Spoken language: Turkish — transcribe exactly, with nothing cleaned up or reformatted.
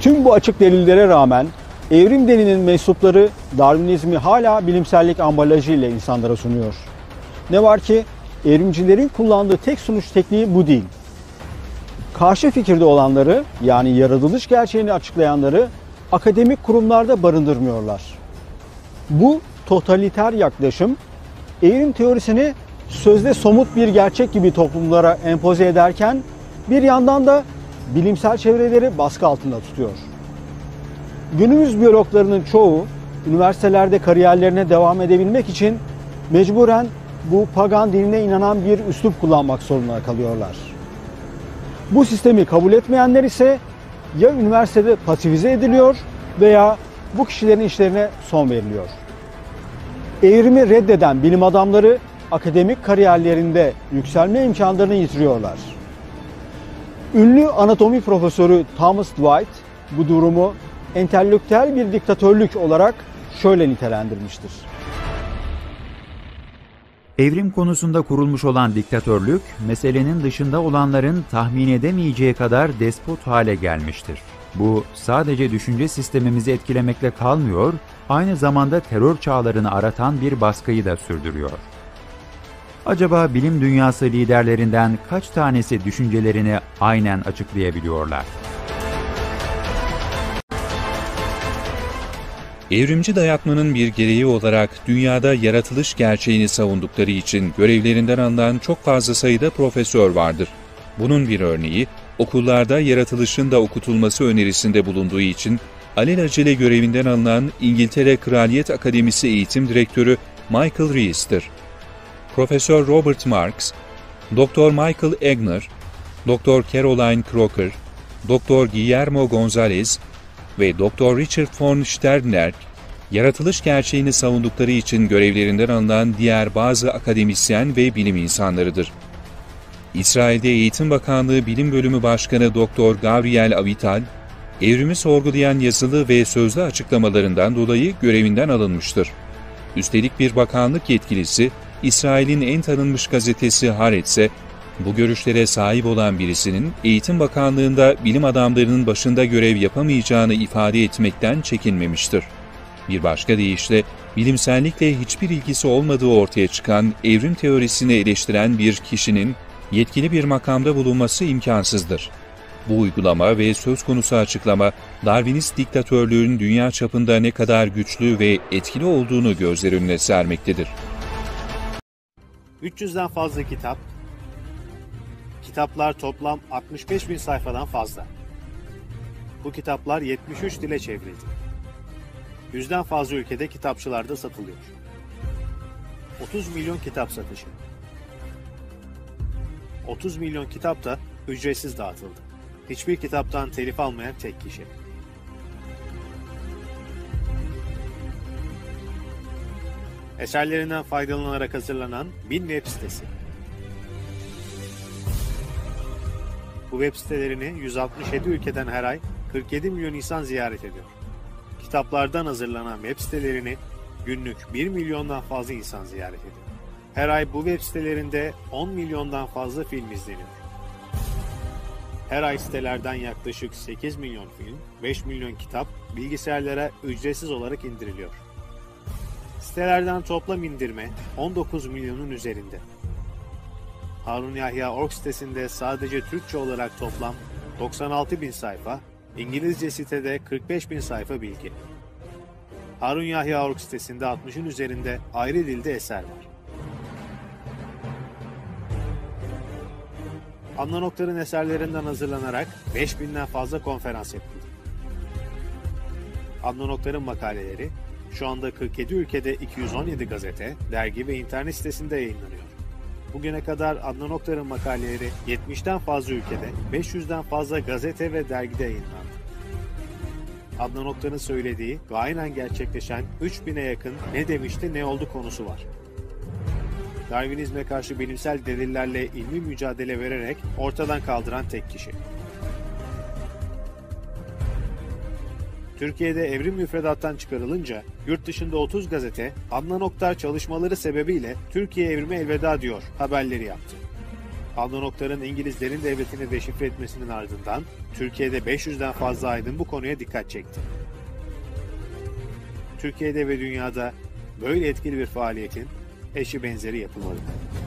Tüm bu açık delillere rağmen evrim dininin mensupları Darwinizmi hala bilimsellik ambalajı ile insanlara sunuyor. Ne var ki evrimcilerin kullandığı tek sunuş tekniği bu değil. Karşı fikirde olanları, yani yaratılış gerçeğini açıklayanları akademik kurumlarda barındırmıyorlar. Bu totaliter yaklaşım evrim teorisini sözde somut bir gerçek gibi toplumlara empoze ederken bir yandan da bilimsel çevreleri baskı altında tutuyor. Günümüz biyologlarının çoğu üniversitelerde kariyerlerine devam edebilmek için mecburen bu pagan dinine inanan bir üslup kullanmak zorunda kalıyorlar. Bu sistemi kabul etmeyenler ise ya üniversitede pasifize ediliyor veya bu kişilerin işlerine son veriliyor. Evrimi reddeden bilim adamları akademik kariyerlerinde yükselme imkanlarını yitiriyorlar. Ünlü anatomi profesörü Thomas Dwight bu durumu entelektüel bir diktatörlük olarak şöyle nitelendirmiştir. Evrim konusunda kurulmuş olan diktatörlük, meselenin dışında olanların tahmin edemeyeceği kadar despot hale gelmiştir. Bu sadece düşünce sistemimizi etkilemekle kalmıyor, aynı zamanda terör çağlarını aratan bir baskıyı da sürdürüyor. Acaba bilim dünyası liderlerinden kaç tanesi düşüncelerini aynen açıklayabiliyorlar? Evrimci dayatmanın bir gereği olarak dünyada yaratılış gerçeğini savundukları için görevlerinden alınan çok fazla sayıda profesör vardır. Bunun bir örneği, okullarda yaratılışın da okutulması önerisinde bulunduğu için alelacele görevinden alınan İngiltere Kraliyet Akademisi Eğitim Direktörü Michael Rees'tir. Profesör Robert Marks, Doktor Michael Egner, Doktor Caroline Crocker, Doktor Guillermo Gonzalez ve Doktor Richard von Sternberg, yaratılış gerçeğini savundukları için görevlerinden alınan diğer bazı akademisyen ve bilim insanlarıdır. İsrail'de Eğitim Bakanlığı Bilim Bölümü Başkanı Doktor Gabriel Avital, evrimi sorgulayan yazılı ve sözlü açıklamalarından dolayı görevinden alınmıştır. Üstelik bir bakanlık yetkilisi, İsrail'in en tanınmış gazetesi Haaretz'e, bu görüşlere sahip olan birisinin Eğitim Bakanlığı'nda bilim adamlarının başında görev yapamayacağını ifade etmekten çekinmemiştir. Bir başka deyişle, bilimsellikle hiçbir ilgisi olmadığı ortaya çıkan evrim teorisini eleştiren bir kişinin yetkili bir makamda bulunması imkansızdır. Bu uygulama ve söz konusu açıklama, Darwinist diktatörlüğün dünya çapında ne kadar güçlü ve etkili olduğunu gözler önüne sermektedir. üç yüzden fazla kitap, kitaplar toplam altmış beş bin sayfadan fazla. Bu kitaplar yetmiş üç dile çevrildi. Yüzden fazla ülkede kitapçılarda satılıyor. otuz milyon kitap satışı. otuz milyon kitap da ücretsiz dağıtıldı. Hiçbir kitaptan telif almayan tek kişi. Eserlerinden faydalanarak hazırlanan bin web sitesi. Bu web sitelerini yüz altmış yedi ülkeden her ay kırk yedi milyon insan ziyaret ediyor. Kitaplardan hazırlanan web sitelerini günlük bir milyondan fazla insan ziyaret ediyor. Her ay bu web sitelerinde on milyondan fazla film izleniyor. Her ay sitelerden yaklaşık sekiz milyon film, beş milyon kitap bilgisayarlara ücretsiz olarak indiriliyor. Sitelerden toplam indirme on dokuz milyonun üzerinde. Harun Yahya nokta org sitesinde sadece Türkçe olarak toplam doksan altı bin sayfa, İngilizce sitede kırk beş bin sayfa bilgi. Harun Yahya nokta org sitesinde altmışın üzerinde ayrı dilde eser var. Adnan Oktar'ın eserlerinden hazırlanarak beş binden fazla konferans yapıldı. Adnan Oktar'ın makaleleri şu anda kırk yedi ülkede iki yüz on yedi gazete, dergi ve internet sitesinde yayınlanıyor. Bugüne kadar Adnan Oktar'ın makaleleri yetmişten fazla ülkede, beş yüzden fazla gazete ve dergide yayınlandı. Adnan Oktar'ın söylediği ve aynen gerçekleşen üç bine yakın ne demişti ne oldu konusu var. Darwinizme karşı bilimsel delillerle ilmi mücadele vererek ortadan kaldıran tek kişi. Türkiye'de evrim müfredattan çıkarılınca yurt dışında otuz gazete Adnan Oktar çalışmaları sebebiyle Türkiye evrime elveda diyor haberleri yaptı. Adnan Oktar'ın İngiliz derin devletini deşifre etmesinin ardından Türkiye'de beş yüzden fazla aydın bu konuya dikkat çekti. Türkiye'de ve dünyada böyle etkili bir faaliyetin eşi benzeri yapılmadı.